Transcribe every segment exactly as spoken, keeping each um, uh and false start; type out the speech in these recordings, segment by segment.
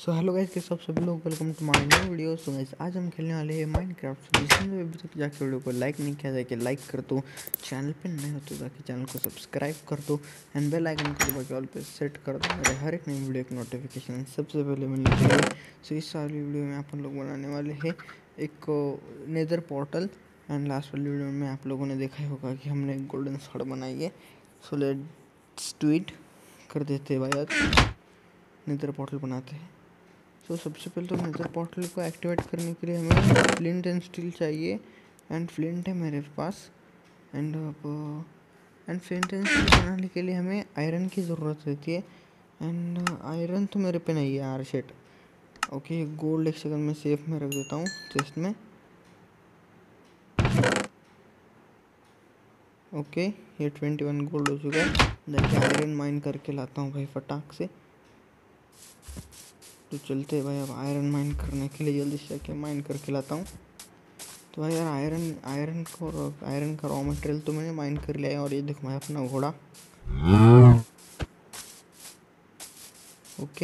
So hello guys, कैसे आप सभी लोग, welcome to my new video. So guys आज हम खेलने वाले हैं माइनक्राफ्ट। जिसने अभी तक जाके वीडियो को लाइक नहीं किया जाके लाइक कर दो, चैनल पे नए हो तो जाके चैनल को सब्सक्राइब कर दो एंड बेल आइकन को दबा के ऑल पे सेट कर दो मेरे हर एक नई वीडियो की नोटिफिकेशन सबसे पहले मिलने के लिए। सो इस वाली वीडियो में अपन लोग बनाने वाले हैं एक नेदर पोर्टल एंड लास्ट वाली वीडियो में आप लोगों ने देखा ही होगा कि हमने एक गोल्डन स्वॉर्ड बनाई है। सो लेट्स डू इट, कर देते हैं भाई, आज नेदर पोर्टल बनाते हैं। तो so, सबसे पहले तो नेदर पोर्टल को एक्टिवेट करने के लिए हमें फ्लिंट एंड स्टील चाहिए एंड फ्लिंट है मेरे पास एंड अब एंड फ्लिंट एंड स्टील बनाने के लिए हमें आयरन की ज़रूरत रहती है एंड आयरन तो मेरे पे नहीं है यार, शिट। ओके, गोल्ड एक सेकंड में सेफ में रख देता हूँ चेस्ट में। ओके, ये ट्वेंटी वन गोल्ड हो चुका है। जाके आयरन माइन करके लाता हूँ भाई फटाक से। तो चलते हैं भाई, अब आयरन माइन करने के लिए जल्दी से जाके माइन करके लाता हूँ। तो भाई यार आयरन आयरन को आयरन का रॉ मटेरियल तो मैंने माइन कर लिया है। और ये देखो भाई अपना घोड़ा। ओके,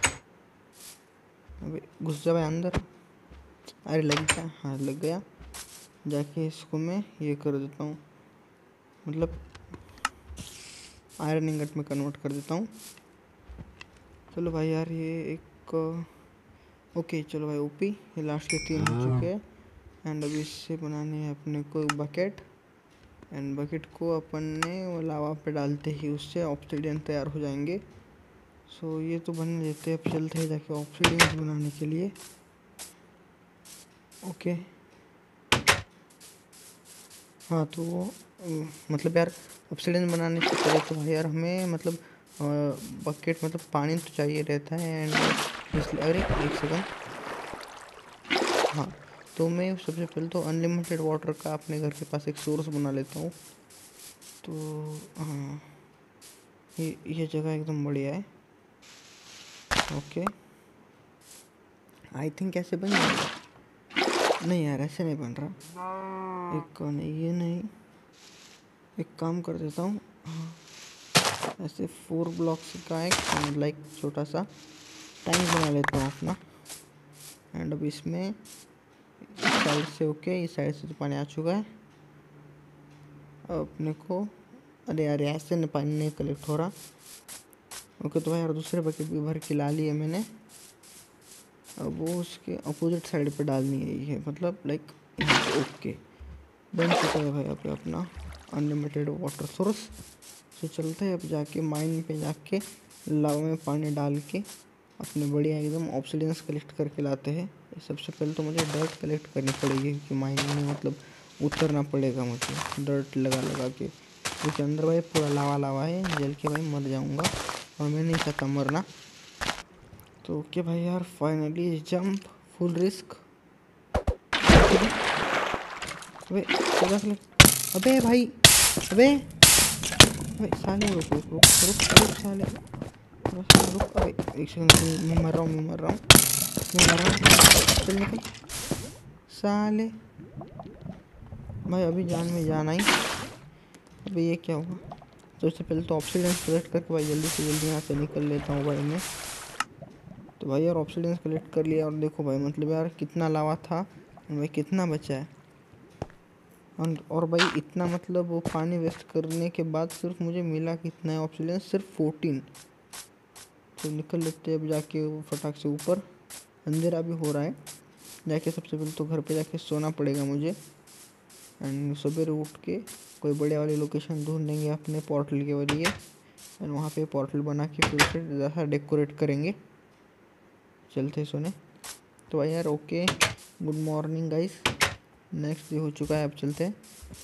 अबे घुस जा भाई अंदर। अरे लग गया, हाँ लग गया। जाके इसको मैं ये कर देता हूँ, मतलब आयरन इंगट में कन्वर्ट कर देता हूँ। चलो भाई यार, ये एक ओके चलो भाई ओपी, ये लास्ट के तीन हो चुके हैं एंड अभी इससे बनाने हैं अपने को बकेट एंड बकेट को अपन ने वो लावा पे डालते ही उससे ऑब्सीडियन तैयार हो जाएंगे। सो ये तो बन देते हैं। अब चलते हैं जाके ऑब्सीडियन बनाने के लिए। ओके हाँ, तो मतलब यार ऑब्सीडियन बनाने से पहले तो भाई यार हमें मतलब बकेट मतलब पानी तो चाहिए रहता है एंड इसलिए अरे एक सेकंड। हाँ, तो मैं सबसे पहले तो अनलिमिटेड वाटर का अपने घर के पास एक सोर्स बना लेता हूँ। तो हाँ, ये ये जगह एकदम बढ़िया है। ओके, आई थिंक ऐसे बन जाएगा। नहीं यार, ऐसे नहीं बन रहा। एक नहीं, ये नहीं, एक काम कर देता हूँ। हाँ, ऐसे फोर ब्लॉक्स का एक लाइक छोटा सा टैंक बना लेता हूँ अपना एंड अब इसमें इस साइड से ओके इस साइड से तो पानी आ चुका है। अब अपने को अरे यार ऐसे न पानी नहीं कलेक्ट हो रहा। ओके, तो भाई यार दूसरे बकेट भी भर के ला लिए मैंने। अब वो उसके अपोजिट साइड पे डालनी है, ये मतलब लाइक ओके बन चुका है भाई यहाँ पे अपना अनलिमिटेड वाटर सोर्स। तो चलते हैं अब जाके माइन पे जाके लावा में पानी डाल के अपने बढ़िया एकदम ऑब्सीडियंस कलेक्ट करके लाते हैं। सबसे पहले तो मुझे डर्ट कलेक्ट करनी पड़ेगी क्योंकि माइन में मतलब उतरना पड़ेगा मुझे डर्ट लगा लगा के, क्योंकि अंदर भाई पूरा लावा लावा है, जल के भाई मर जाऊंगा और मैं नहीं चाहता मरना। तो ओके भाई यार, फाइनली जंप फुल रिस्क। अबे अबे भाई, अबे भाई साले रुक रुक रुक रुक रुक साले रुक। अबे एक सेकंड, मैं मर रहा हूँ मैं मर रहा हूँ मैं मर रहा हूँ चल निकल साले। भाई अभी जान में जान आई। अबे ये क्या हुआ? तो उससे पहले तो ऑब्सीडियन कलेक्ट करके भाई जल्दी से जल्दी यहाँ से निकल लेता हूँ भाई मैं। तो भाई यार ऑब्सीडियन कलेक्ट कर लिया और देखो भाई मतलब यार कितना लावा था भाई, कितना बचा है। और भाई इतना मतलब वो पानी वेस्ट करने के बाद सिर्फ मुझे मिला कितना है ऑब्सीडियन, सिर्फ फोर्टीन। तो निकल लेते हैं अब जाके वो फटाक से ऊपर। अंधेरा भी हो रहा है, जाके सबसे पहले तो घर पे जाके सोना पड़ेगा मुझे एंड सवेरे उठ के कोई बड़े वाली लोकेशन ढूंढेंगे अपने पोर्टल के वजह एंड वहाँ पे पोर्टल बना के फिर उसे ज़्यादा डेकोरेट करेंगे। चलते सोने। तो भाई यार okay, good morning guys, next day हो चुका है। अब चलते हैं।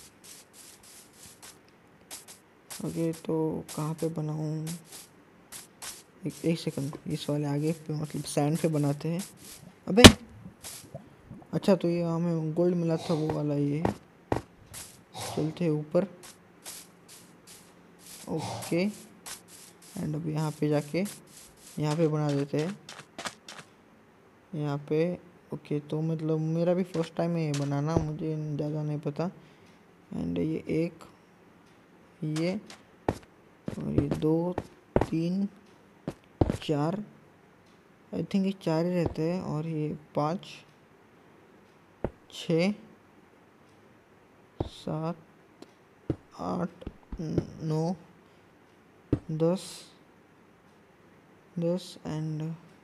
ओके, तो कहाँ पे बनाऊँ? एक एक सेकंड, इस वाले आगे पे मतलब सैंड पे बनाते हैं। अबे अच्छा, तो ये हमें गोल्ड मिला था वो वाला ये है। चलते हैं ऊपर। ओके एंड अब यहाँ पे जाके यहाँ पे बना देते हैं यहाँ पे। ओके, तो मतलब मेरा भी फर्स्ट टाइम है ये बनाना, मुझे ज़्यादा नहीं पता। एंड ये एक, ये और ये दो तीन चार आई थिंक ये चार ही रहते हैं, और ये पाँच, छ, सात, आठ, नौ, दस, दस एंड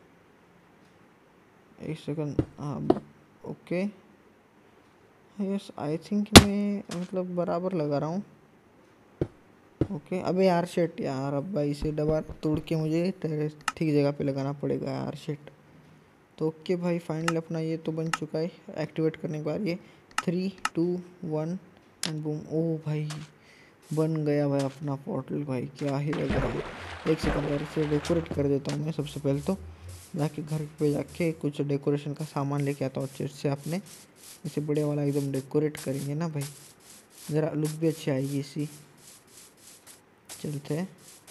एक सेकंड। हाँ ओके, यस आई थिंक मैं मतलब बराबर लगा रहा हूँ। ओके अबे यार शिट यार, अब भाई इसे दबा तोड़ के मुझे ठीक जगह पे लगाना पड़ेगा यार शिट। तो ओके भाई फाइनल अपना ये तो बन चुका है। एक्टिवेट करने के बाद ये three two one and boom. ओ भाई बन गया भाई अपना पोर्टल। भाई क्या ही लग रहा है। एक सेकंड और इसे डेकोरेट कर देता हूँ मैं। सबसे पहले तो जाके घर पे जाके कुछ डेकोरेशन का सामान लेके आता हूँ चर्च से अपने। इसे बढ़िया वाला एकदम डेकोरेट करेंगे ना भाई, ज़रा लुक भी अच्छी आएगी इसी। चलते हैं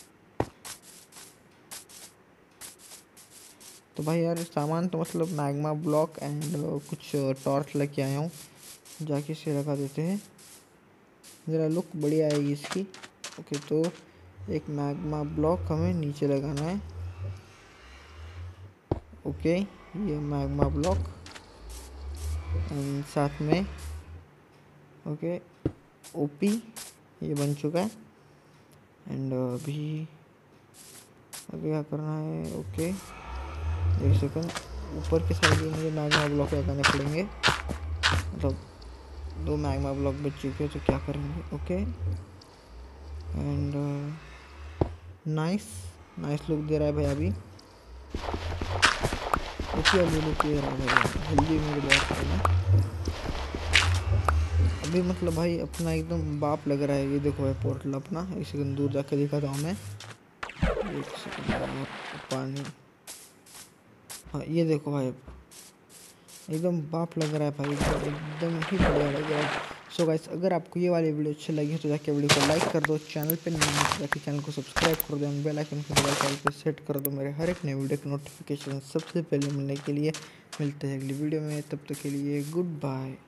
तो भाई यार सामान तो मतलब मैग्मा ब्लॉक एंड कुछ टॉर्च लेके आया हूँ, जाके इसे लगा देते हैं, ज़रा लुक बढ़िया आएगी इसकी। ओके तो एक मैग्मा ब्लॉक हमें नीचे लगाना है। ओके ये मैग्मा ब्लॉक एंड साथ में ओके ओपी ये बन चुका है। एंड अभी अभी क्या करना है। ओके एक सेकंड, ऊपर के साइड में मुझे मैग्मा ब्लॉक लगाने पड़ेंगे, मतलब दो मैग्मा ब्लॉक बच चुके हैं तो क्या करेंगे। Okay and nice nice look दे रहा है भाई अभी। ओके अभी लुक दे रहा है भाई, जल्दी मेरे बहुत करना अभी। मतलब भाई अपना एकदम बाप लग रहा है। ये देखो भाई पोर्टल अपना, एक सेकंड दूर जाके दिखाता हूँ मैं। एक सेकंड पानी, हाँ ये देखो भाई एकदम बाप लग रहा है भाई, एकदम ही बढ़िया लग रहा है। सो गाइस अगर आपको ये वाली वीडियो अच्छी लगी तो जाके वीडियो को लाइक कर दो, चैनल पे नए हैं तो जाके चैनल को सब्सक्राइब कर दो, बेल आइकन को दबा के पे सेट कर दो मेरे हर एक नए वीडियो की नोटिफिकेशन सबसे पहले मिलने के लिए। मिलते हैं अगली वीडियो में, तब तक के लिए गुड बाय।